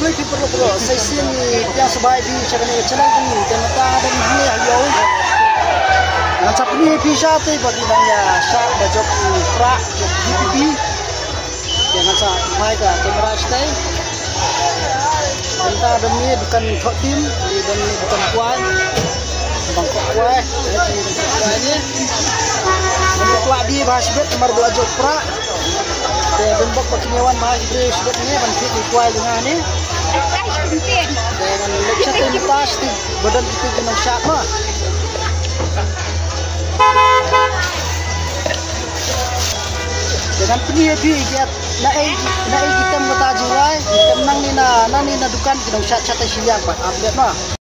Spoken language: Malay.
gue di perlu saya sini yang sebaik di cara ni channel ni dan mata ada ni ayo yang cap ni bisa tu bagi daya syak bajok prak DPP jangan sa mai ka kamera stay kita ada ni bukan top team dan bukan kuat bangkok kuat ini untuk kuat di bahas bet nomor bajok prak dan bok penyewan mahal di sebut ni bantu kuat dengan ni dengan lecet lintas di badan itu kena syak mah dengan penyebi dia naik kita mata jurai kita menang ni na dukan kena syak cata siang pak update mah